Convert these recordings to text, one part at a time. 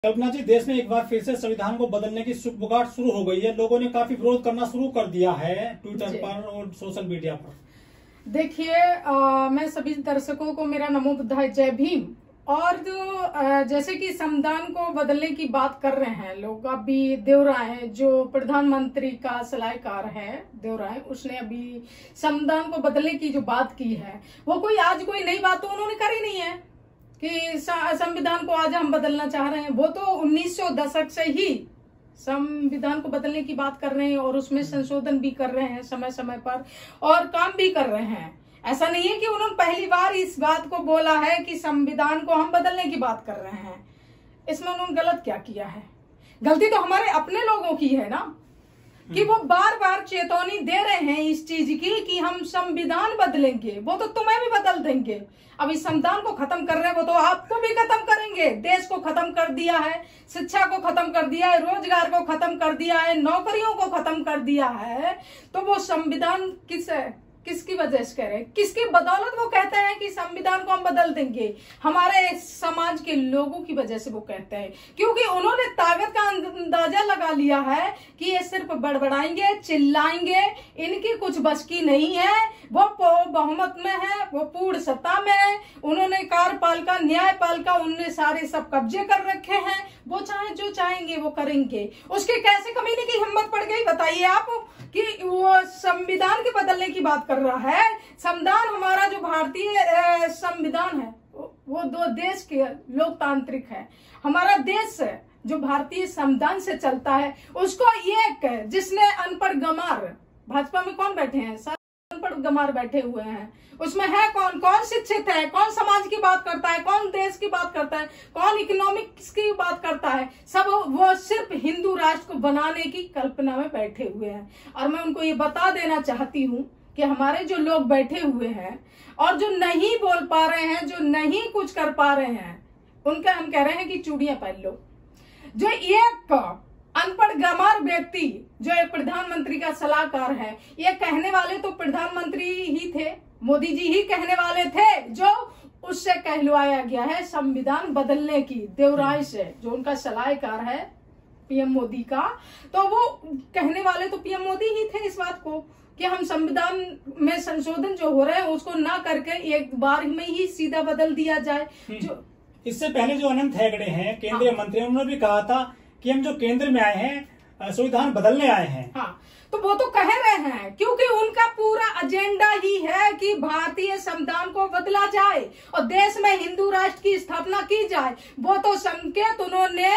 कल्पना जी, देश में एक बार फिर से संविधान को बदलने की सुगबुगाहट शुरू हो गई है। लोगों ने काफी विरोध करना शुरू कर दिया है ट्विटर पर और सोशल मीडिया पर। देखिए, मैं सभी दर्शकों को मेरा नमो बुद्धाय जय भीम। और जो जैसे कि संविधान को बदलने की बात कर रहे हैं लोग, अभी देवराय जो प्रधानमंत्री का सलाहकार है देवराय, उसने अभी संविधान को बदलने की जो बात की है वो कोई आज कोई नई बात तो उन्होंने करी नहीं है कि संविधान को आज हम बदलना चाह रहे हैं। वो तो 1900 दशक से ही संविधान को बदलने की बात कर रहे हैं और उसमें संशोधन भी कर रहे हैं समय समय पर और काम भी कर रहे हैं। ऐसा नहीं है कि उन्होंने पहली बार इस बात को बोला है कि संविधान को हम बदलने की बात कर रहे हैं। इसमें उन्होंने गलत क्या किया है? गलती तो हमारे अपने लोगों की है ना, कि वो बार बार चेतावनी दे रहे हैं इस चीज की कि हम संविधान बदलेंगे। वो तो तुम्हें भी बदल देंगे। अब इस संविधान को खत्म कर रहे हैं, वो तो आपको भी खत्म करेंगे। देश को खत्म कर दिया है, शिक्षा को खत्म कर दिया है, रोजगार को खत्म कर दिया है, नौकरियों को खत्म कर दिया है। तो वो संविधान किसकी वजह से कह रहे हैं, किसकी बदौलत वो कहते हैं कि संविधान को हम बदल देंगे? हमारे समाज के लोगों की वजह से वो कहते हैं, क्योंकि उन्होंने ताकत का अंदाजा लगा लिया है कि ये सिर्फ बड़बड़ाएंगे, चिल्लाएंगे, इनकी कुछ बस की नहीं है। वो बहुमत में है, वो पूर्ण सत्ता में है। उन्होंने कार्यपालिका, न्यायपालिका, उनने सारे सब कब्जे कर रखे हैं। वो चाहे जो चाहेंगे वो करेंगे। उसके कैसे कमीने की हिम्मत पड़ गई बताइए आप कि वो संविधान के बदलने की बात कर रहा है। संविधान हमारा जो भारतीय संविधान है वो दो देश के लोकतांत्रिक है। हमारा देश जो भारतीय संविधान से चलता है उसको एक जिसने अनपढ़ गमार, भाजपा में कौन बैठे हैं? अनपढ़ गमार बैठे हुए हैं। उसमें है कौन कौन शिक्षित है, कौन समाज की बात करता है, कौन देश की बात करता है, कौन इकोनॉमिक्स की बात करता है? सब वो सिर्फ हिंदू राष्ट्र को बनाने की कल्पना में बैठे हुए हैं। और मैं उनको ये बता देना चाहती हूँ कि हमारे जो लोग बैठे हुए हैं और जो नहीं बोल पा रहे हैं, जो नहीं कुछ कर पा रहे हैं, उनका हम कह रहे हैं कि चूड़ियां पहन लो। जो एक अनपढ़ गमार व्यक्ति जो एक प्रधानमंत्री का सलाहकार है, ये कहने वाले तो प्रधानमंत्री ही थे, मोदी जी ही कहने वाले थे, जो उससे कहलवाया गया है संविधान बदलने की देवराय से, जो उनका सलाहकार है पीएम मोदी का। तो वो कहने वाले तो पीएम मोदी ही थे इस बात को कि हम संविधान में संशोधन जो हो रहे हैं उसको ना करके एक बार में ही सीधा बदल दिया जाए। जो इससे पहले जो अनंत हेगड़े हैं केंद्रीय मंत्री, उन्होंने भी कहा था कि हम जो केंद्र में आए हैं संविधान बदलने आए हैं। हाँ, तो वो तो कह रहे हैं क्योंकि उनका पूरा एजेंडा ही है कि भारतीय संविधान को बदला जाए और देश में हिंदू राष्ट्र की स्थापना की जाए। वो तो संकेत उन्होंने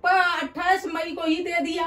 28 मई को ही दे दिया।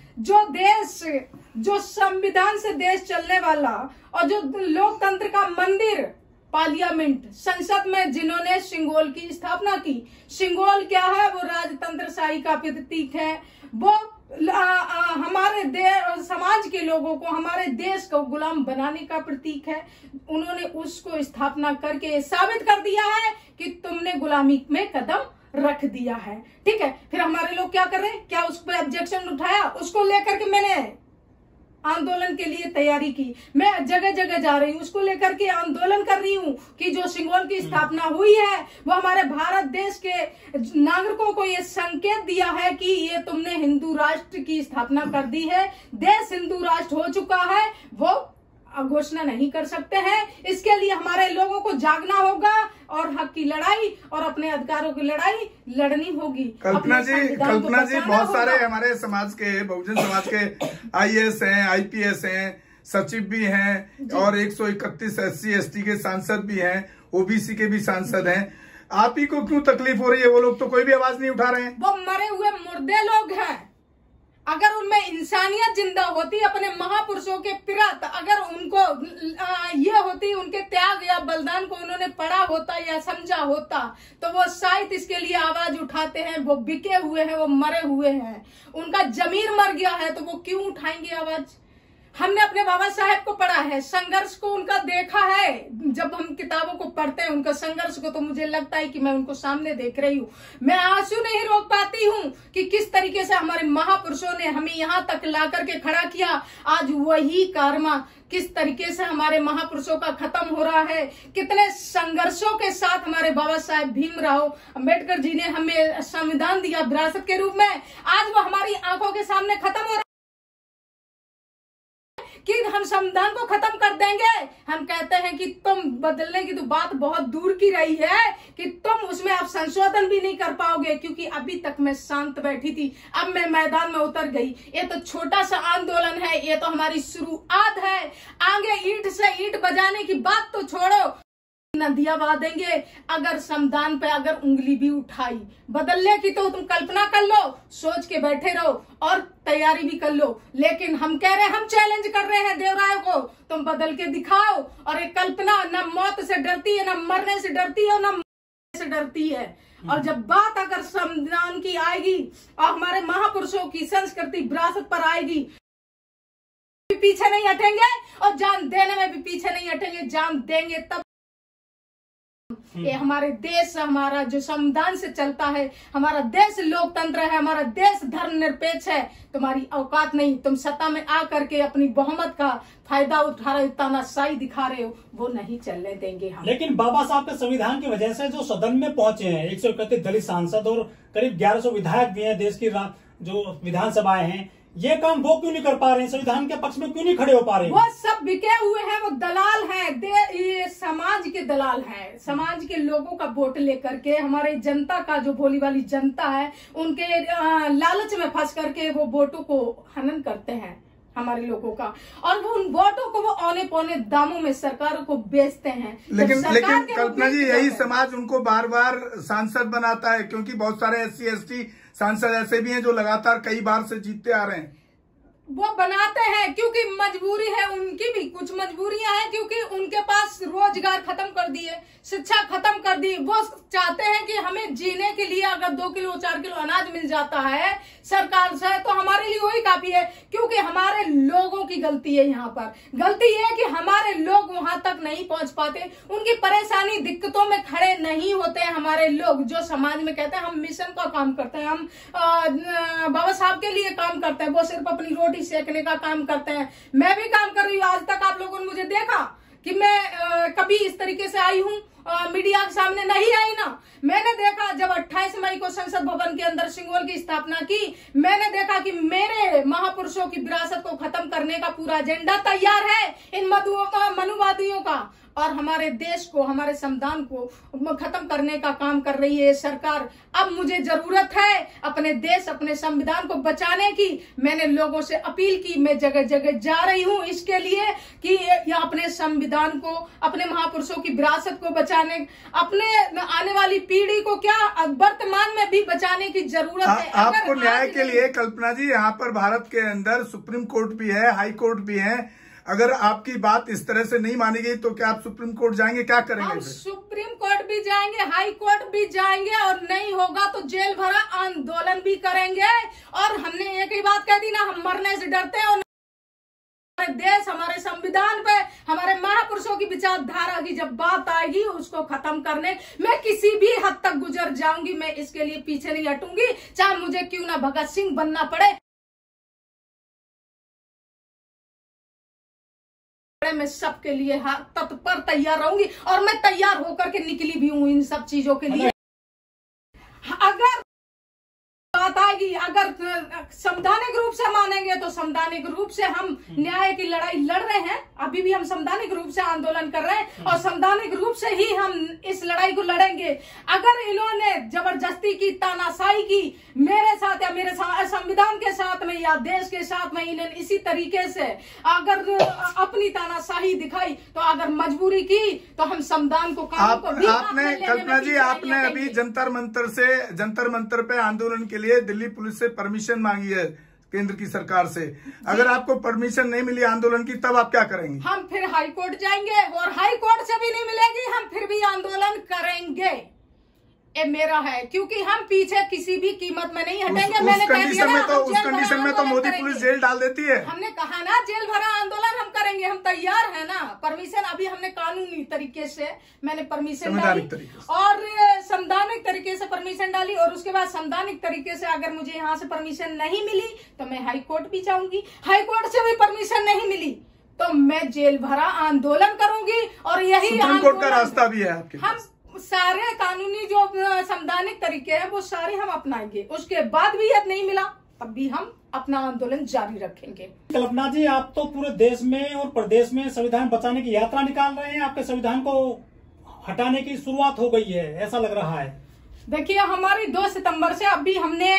जो संविधान से देश चलने वाला और जो लोकतंत्र का मंदिर पार्लियामेंट, संसद में जिन्होंने सिंगोल की स्थापना की। सिंगोल क्या है? वो राजतंत्रशाही का प्रतीक है। वो हमारे समाज के लोगों को, हमारे देश को गुलाम बनाने का प्रतीक है। उन्होंने उसको स्थापना करके साबित कर दिया है कि तुमने गुलामी में कदम रख दिया है। ठीक है, फिर हमारे लोग क्या कर रहे हैं? क्या उस पर ऑब्जेक्शन उठाया? उसको लेकर के मैंने आंदोलन के लिए तैयारी की। मैं जगह जगह जा रही हूँ, उसको लेकर के आंदोलन कर रही हूँ कि जो सिंगोल की स्थापना हुई है वो हमारे भारत देश के नागरिकों को ये संकेत दिया है कि ये तुमने हिंदू राष्ट्र की स्थापना कर दी है। देश हिंदू राष्ट्र हो चुका है, वो घोषणा नहीं कर सकते हैं। इसके लिए हमारे लोगों को जागना होगा और हक की लड़ाई और अपने अधिकारों की लड़ाई लड़नी होगी। कल्पना जी बहुत सारे हमारे समाज के, बहुजन समाज के आईएएस हैं, आईपीएस हैं, सचिव भी हैं और 131 SC ST के सांसद भी हैं, ओबीसी के भी सांसद हैं। आप ही को क्यों तकलीफ हो रही है? वो लोग तो कोई भी आवाज नहीं उठा रहे हैं। वो मरे हुए मुर्दे लोग हैं। अगर उनमें इंसानियत जिंदा होती, अपने महापुरुषों के प्रति अगर उनको ये होती, उनके त्याग या बलिदान को उन्होंने पढ़ा होता या समझा होता, तो वो शायद इसके लिए आवाज उठाते हैं। वो बिके हुए हैं, वो मरे हुए हैं, उनका जमीर मर गया है, तो वो क्यों उठाएंगे आवाज? हमने अपने बाबा साहेब को पढ़ा है, संघर्ष को उनका देखा है। जब हम किताबों को पढ़ते हैं उनका संघर्ष को, तो मुझे लगता है कि मैं उनको सामने देख रही हूँ। मैं आंसू नहीं रोक पाती हूँ कि किस तरीके से हमारे महापुरुषों ने हमें यहाँ तक ला करके खड़ा किया, आज वही कर्म किस तरीके से हमारे महापुरुषों का खत्म हो रहा है। कितने संघर्षों के साथ हमारे बाबा साहेब भीमराव अंबेडकर जी ने हमें संविधान दिया विरासत के रूप में, आज वो हमारी आंखों के सामने खत्म हो रहा है कि हम संविधान को खत्म कर देंगे। हम कहते हैं कि तुम बदलने की तो बात बहुत दूर की रही है कि तुम उसमें अब संशोधन भी नहीं कर पाओगे, क्योंकि अभी तक मैं शांत बैठी थी, अब मैं मैदान में उतर गई। ये तो छोटा सा आंदोलन है, ये तो हमारी शुरुआत है। आगे ईंट से ईंट बजाने की बात तो छोड़ो, नदियां बहा देंगे अगर संविधान पे अगर उंगली भी उठाई। बदलने की तो तुम कल्पना कर लो, सोच के बैठे रहो और तैयारी भी कर लो, लेकिन हम कह रहे हैं, हम चैलेंज कर रहे हैं देवराय को, तुम बदल के दिखाओ। और एक कल्पना न मौत से डरती है, न मरने से डरती है, न से डरती है। और जब बात अगर संविधान की आएगी और हमारे महापुरुषों की संस्कृति विरासत पर आएगी, पीछे नहीं हटेंगे और जान देने में भी पीछे नहीं हटेंगे, जान देंगे तब। ये हमारे देश, हमारा जो संविधान से चलता है, हमारा देश लोकतंत्र है, हमारा देश धर्मनिरपेक्ष है। तुम्हारी औकात नहीं, तुम सत्ता में आकर के अपनी बहुमत का फायदा उठा रहे हो, तानाशाही दिखा रहे हो, वो नहीं चलने देंगे हम। लेकिन बाबा साहब के संविधान की वजह से जो सदन में पहुंचे हैं 131 दलित सांसद और करीब 1100 विधायक भी हैं, देश की जो विधानसभाएं हैं, ये काम वो क्यों नहीं कर पा रहे हैं? संविधान के पक्ष में क्यों नहीं खड़े हो पा रहे हैं? वो सब बिके हुए हैं, वो दलाल हैं, ये समाज के दलाल हैं। समाज के लोगों का वोट लेकर के हमारे जनता का, जो भोली वाली जनता है, उनके लालच में फंस करके वो वोटों को हनन करते हैं हमारे लोगों का, और वो उन वोटों को वो औने पौने दामों में सरकारों को बेचते हैं। लेकिन कल्पना जी, यही समाज उनको बार बार सांसद बनाता है, क्योंकि बहुत सारे SC ST सांसद ऐसे भी हैं जो लगातार कई बार से जीतते आ रहे हैं। वो बनाते हैं क्योंकि मजबूरी है, उनकी भी कुछ मजबूरियां हैं, क्योंकि उनके पास रोजगार खत्म कर दिए, शिक्षा खत्म कर दी। वो चाहते हैं कि हमें जीने के लिए अगर 2 किलो 4 किलो अनाज मिल जाता है सरकार से, तो हमारे लिए वही काफी है। क्योंकि हमारे लोगों की गलती है, यहाँ पर गलती है कि हमारे लोग वहां तक नहीं पहुंच पाते, उनकी परेशानी दिक्कतों में खड़े नहीं होते हैं। हमारे लोग जो समाज में कहते हैं हम मिशन का काम करते हैं, हम बाबा साहब के लिए काम करते हैं, वो सिर्फ अपनी रोटी सेकने का काम करते हैं। मैं भी काम कर रही हूँ। आज तक आप लोगों ने मुझे देखा कि मैं कभी इस तरीके से आई हूँ, मीडिया के सामने नहीं आई ना। मैंने देखा जब 28 मई को संसद भवन के अंदर सिंगोल की स्थापना की, मैंने देखा कि मेरे महापुरुषों की विरासत को खत्म करने का पूरा एजेंडा तैयार है इन मनुवादियों का, और हमारे देश को, हमारे संविधान को खत्म करने का काम कर रही है सरकार। अब मुझे जरूरत है अपने देश, अपने संविधान को बचाने की। मैंने लोगों से अपील की, मैं जगह जगह जा रही हूँ इसके लिए कि या अपने संविधान को, अपने महापुरुषों की विरासत को बचाने, अपने आने वाली पीढ़ी को क्या वर्तमान में भी बचाने की जरूरत है। आपको न्याय के लिए कल्पना जी, यहाँ पर भारत के अंदर सुप्रीम कोर्ट भी है, हाई कोर्ट भी है। अगर आपकी बात इस तरह से नहीं मानी गई तो क्या आप सुप्रीम कोर्ट जाएंगे? क्या करेंगे? हम सुप्रीम कोर्ट भी जाएंगे, हाई कोर्ट भी जाएंगे, और नहीं होगा तो जेल भरा आंदोलन भी करेंगे। और हमने एक ही बात कह दी ना, हम मरने से डरते हैं, और हमारे देश, हमारे संविधान पे, हमारे महापुरुषों की विचारधारा की जब बात आएगी उसको खत्म करने, मैं किसी भी हद तक गुजर जाऊंगी, मैं इसके लिए पीछे नहीं हटूंगी, चाहे मुझे क्यों ना भगत सिंह बनना पड़े। मैं सबके लिए तत्पर तैयार रहूंगी, और मैं तैयार होकर के निकली भी हूँ इन सब चीजों के लिए। अगर बात आएगी, अगर संवैधानिक रूप से मानेंगे तो संवैधानिक रूप से हम न्याय की लड़ाई लड़ रहे हैं। अभी भी हम संवैधानिक रूप से आंदोलन कर रहे हैं, और संवैधानिक रूप से ही हम इस लड़ाई को लड़ेंगे। अगर इन्होंने जबरदस्ती की, तानाशाही की मेरे साथ या मेरे संविधान के साथ में या देश के साथ में, इन्होंने इसी तरीके से अगर अपनी तानाशाही दिखाई, तो अगर मजबूरी की तो हम संविधान को, आपने कल्पना जी, आपने अभी जंतर मंतर पे आंदोलन के लिए दिल्ली पुलिस से परमिशन मांगी है केंद्र की सरकार से। अगर आपको परमिशन नहीं मिली आंदोलन की, तब आप क्या करेंगे? हम फिर हाई कोर्ट जाएंगे, और हाई कोर्ट से भी नहीं मिलेगी, हम फिर भी आंदोलन करेंगे। ये मेरा है, क्योंकि हम पीछे किसी भी कीमत में नहीं हटेंगे। मैंने कह दिया ना, उस कंडीशन में तो मोदी पुलिस जेल डाल देती है। हमने कहा ना जेल भरा आंदोलन हम करेंगे, हम तैयार है ना। परमिशन अभी हमने कानूनी तरीके से मैंने परमिशन डाली और संवैधानिक तरीके से परमिशन डाली, और उसके बाद संवैधानिक तरीके से अगर मुझे यहाँ से परमिशन नहीं मिली तो मैं हाई कोर्ट भी जाऊंगी। हाई कोर्ट से भी परमिशन नहीं मिली तो मैं जेल भरा आंदोलन करूंगी, और यही सुप्रीम कोर्ट का रास्ता भी है आपके। हम सारे कानूनी जो संवैधानिक तरीके हैं वो सारे हम अपनाएंगे। उसके बाद भी यदि नहीं मिला तब भी हम अपना आंदोलन जारी रखेंगे। कल्पना जी, आप तो पूरे देश में और प्रदेश में संविधान बचाने की यात्रा निकाल रहे हैं। आपके संविधान को हटाने की शुरुआत हो गई है, ऐसा लग रहा है। देखिए, हमारी 2 सितंबर से अभी हमने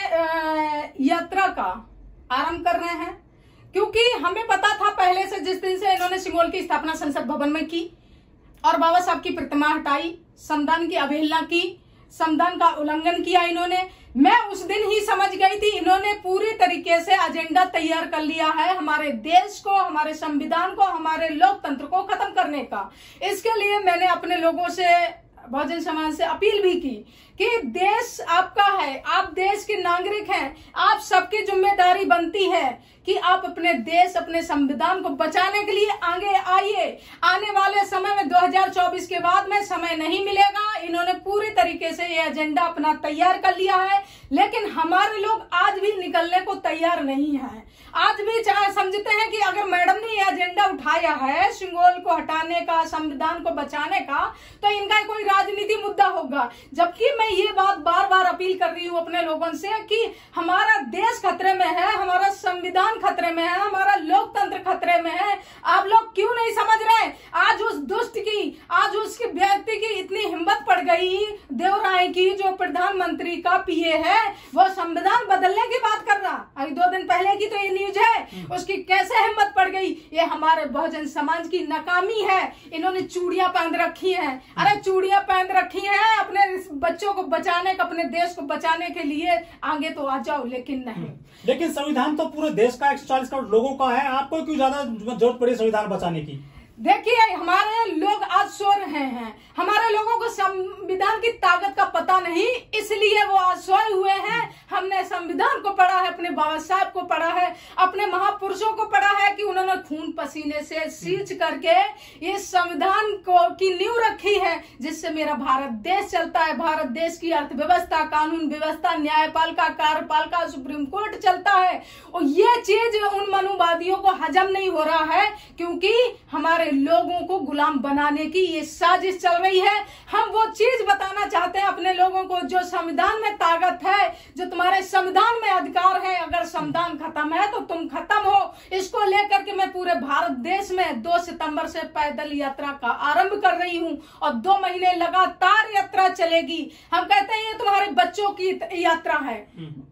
यात्रा का आरंभ कर रहे हैं, क्योंकि हमें पता था पहले से, जिस दिन से इन्होंने सिंगोल की स्थापना संसद भवन में की और बाबा साहब की प्रतिमा हटाई, संविधान की अवहेलना की, संविधान का उल्लंघन किया इन्होंने, मैं उस दिन ही समझ गई थी इन्होंने पूरी तरीके से एजेंडा तैयार कर लिया है हमारे देश को, हमारे संविधान को, हमारे लोकतंत्र को खत्म करने का। इसके लिए मैंने अपने लोगों से, बहुजन समाज से अपील भी की कि देश आपका है, आप देश के नागरिक हैं, आप सबकी जिम्मेदारी बनती है कि आप अपने देश, अपने संविधान को बचाने के लिए आगे आइए। आने वाले समय में 2024 के बाद में समय नहीं मिलेगा। इन्होंने पूरी तरीके से ये एजेंडा अपना तैयार कर लिया है, लेकिन हमारे लोग आज भी निकलने को तैयार नहीं है। आज भी समझते हैं कि अगर मैडम ने ये एजेंडा उठाया है सिंगोल को हटाने का, संविधान को बचाने का, तो इनका कोई राजनीति मुद्दा होगा। जबकि मैं ये बात बार बार अपील कर रही हूँ अपने लोगों से कि हमारा देश खतरे में है, हमारा संविधान खतरे में है, हमारा लोकतंत्र खतरे में है। आप लोग क्यों नहीं समझ रहे? आज उस दुष्ट की, आज उसके व्यक्ति की इतनी हिम्मत पड़ गई, देवराय की, जो प्रधानमंत्री का पीए है, वो संविधान बदलने की बात कर रहा। अभी 2 दिन पहले की तो ये न्यूज है, उसकी कैसे हिम्मत पड़ गई। ये हमारे बहुजन समाज की नाकामी है। इन्होंने चूड़ियां पहन रखी हैं। अरे चूड़ियां पहन रखी हैं अपने बच्चों को बचाने का, अपने देश को बचाने के लिए आगे तो आ जाओ, लेकिन नहीं। लेकिन संविधान तो पूरे देश का 140 करोड़ लोगों का है, आपको क्यों ज्यादा जरूरत पड़ी संविधान बचाने की? देखिए, हमारे लोग आज सो रहे हैं, हमारे लोगों को संविधान की ताकत का पता नहीं, इसलिए वो आज सोए हुए हैं। हमने संविधान को पढ़ा है, अपने बाबा साहब को पढ़ा है, अपने महापुरुषों को पढ़ा है कि उन्होंने खून पसीने से सींच करके ये संविधान को की नींव रखी है, जिससे मेरा भारत देश चलता है। भारत देश की अर्थव्यवस्था, कानून व्यवस्था, न्यायपालिका, कार्यपालिका, सुप्रीम कोर्ट चलता है। और ये चीज उन मनुवादियों को हजम नहीं हो रहा है, क्योंकि हमारे लोगों को गुलाम बनाने की ये साजिश चल रही है। हम वो चीज बताना चाहते हैं अपने लोगों को, जो संविधान में ताकत है, जो तुम्हारे संविधान में अधिकार है। अगर संविधान खत्म है तो तुम खत्म हो। इसको लेकर के मैं पूरे भारत देश में 2 सितंबर से पैदल यात्रा का आरंभ कर रही हूँ और 2 महीने लगातार यात्रा चलेगी। हम कहते हैं ये तुम्हारे बच्चों की यात्रा है,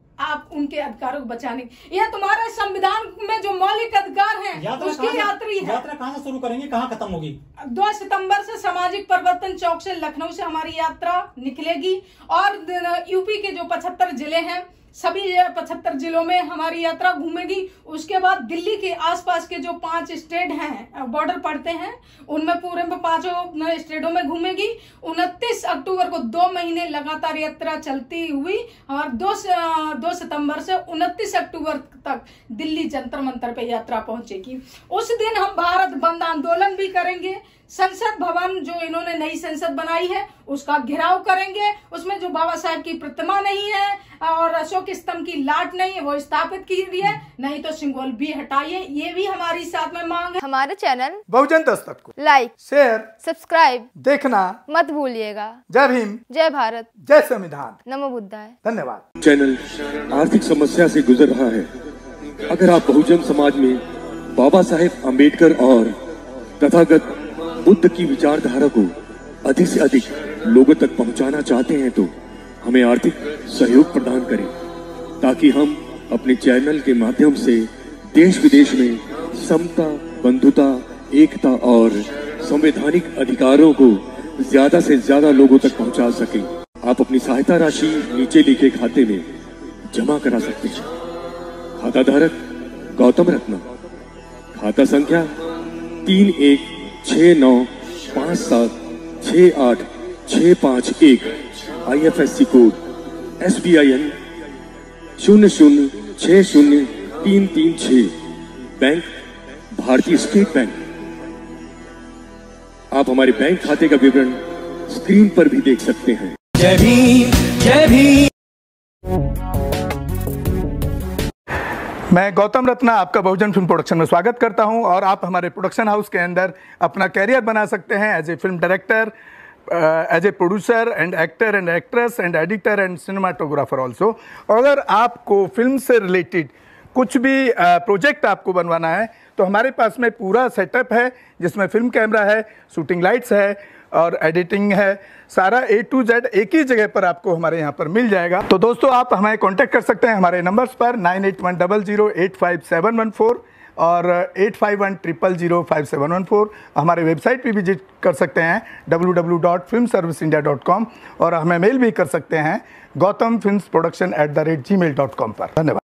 आप उनके अधिकारों को बचाने, ये तुम्हारे संविधान में जो मौलिक अधिकार हैं उसकी यात्री है। यात्रा कहाँ से शुरू करेंगे, कहाँ खत्म होगी? 2 सितंबर से सामाजिक परिवर्तन चौक से लखनऊ से हमारी यात्रा निकलेगी और यूपी के जो 75 जिले हैं, सभी 75 जिलों में हमारी यात्रा घूमेगी। उसके बाद दिल्ली के आसपास के जो 5 स्टेट हैं, बॉर्डर पड़ते हैं, उनमें पूरे में 5 स्टेटों में घूमेगी। 29 अक्टूबर को 2 महीने लगातार यात्रा चलती हुई और 2 सितंबर से 29 अक्टूबर तक दिल्ली जंतर मंतर पे यात्रा पहुंचेगी। उस दिन हम भारत बंद आंदोलन भी करेंगे। संसद भवन जो इन्होंने नई संसद बनाई है उसका घेराव करेंगे। उसमें जो बाबा साहब की प्रतिमा नहीं है और अशोक स्तंभ की लाट नहीं है वो स्थापित कीजिए, नहीं तो सिंगोल भी हटाइए। ये भी हमारी साथ में मांग है। हमारे चैनल बहुजन दस्तक को लाइक, शेयर, सब्सक्राइब देखना मत भूलिएगा। जय भीम, जय भारत, जय संविधान, नमो बुद्धाय। धन्यवाद। चैनल आर्थिक समस्या से गुजर रहा है। अगर आप बहुजन समाज में बाबा साहेब अम्बेडकर और तथागत बुद्ध की विचारधारा को अधिक से अधिक लोगों तक पहुंचाना चाहते हैं तो हमें आर्थिक सहयोग प्रदान करें, ताकि हम अपने चैनल के माध्यम से देश विदेश में समता, बंधुता, एकता और संवैधानिक अधिकारों को ज्यादा से ज्यादा लोगों तक पहुंचा सकें। आप अपनी सहायता राशि नीचे लिखे खाते में जमा करा सकते हैं। खाता धारक गौतम रत्ना, खाता संख्या 3169576865 1। IFSC code SBIN 0060336, bank Bharatiya state bank. आप हमारे बैंक खाते का विवरण स्क्रीन पर भी देख सकते हैं। जय भीम, जय भीम। मैं गौतम रत्ना आपका बहुजन फिल्म प्रोडक्शन में स्वागत करता हूं और आप हमारे प्रोडक्शन हाउस के अंदर अपना कैरियर बना सकते हैं as a film director, as a producer and actor and actress and editor and cinematographer also. अगर आपको फिल्म से रिलेटेड कुछ भी प्रोजेक्ट आपको बनवाना है तो हमारे पास में पूरा सेटअप है, जिसमें फिल्म कैमरा है, शूटिंग लाइट्स है और एडिटिंग है। सारा A to Z एक ही जगह पर आपको हमारे यहाँ पर मिल जाएगा। तो दोस्तों आप हमें कांटेक्ट कर सकते हैं हमारे नंबर्स पर 9810085714 और 8510005714। हमारे वेबसाइट पे विजिट कर सकते हैं www.filmserviceindia.com और हमें मेल भी कर सकते हैं gautamfilmsproduction@gmail.com पर। धन्यवाद।